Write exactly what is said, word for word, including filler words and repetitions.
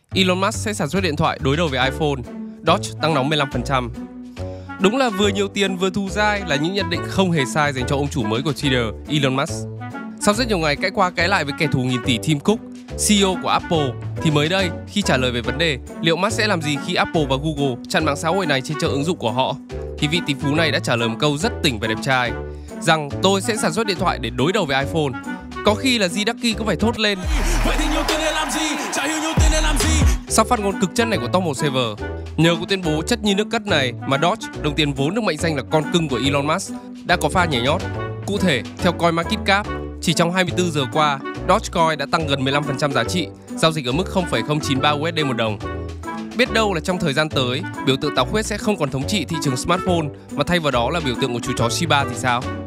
Elon Musk sẽ sản xuất điện thoại đối đầu với iPhone, Doge tăng nóng mười lăm phần trăm. Đúng là vừa nhiều tiền vừa thù dai là những nhận định không hề sai dành cho ông chủ mới của Twitter, Elon Musk. Sau rất nhiều ngày cãi qua cãi lại với kẻ thù nghìn tỷ Tim Cook, xê e ô của Apple, thì mới đây khi trả lời về vấn đề liệu Musk sẽ làm gì khi Apple và Google chặn mạng xã hội này trên chợ ứng dụng của họ, thì vị tỷ phú này đã trả lời một câu rất tỉnh và đẹp trai rằng tôi sẽ sản xuất điện thoại để đối đầu với iPhone. Có khi là G Ducky cũng phải thốt lên. Vậy thì nhiều tiền để làm gì? Chả hiểu nhiều tiền để làm gì? Sau phát ngôn cực chân này của Thomas Sever, nhờ cuộc tuyên bố chất như nước cất này mà Doge, đồng tiền vốn được mệnh danh là con cưng của Elon Musk, đã có pha nhảy nhót. Cụ thể, theo CoinMarketCap, chỉ trong hai mươi tư giờ qua, Dogecoin đã tăng gần mười lăm phần trăm giá trị, giao dịch ở mức không phẩy không chín ba u ét đê một đồng. Biết đâu là trong thời gian tới, biểu tượng táo khuyết sẽ không còn thống trị thị trường smartphone mà thay vào đó là biểu tượng của chú chó Shiba thì sao?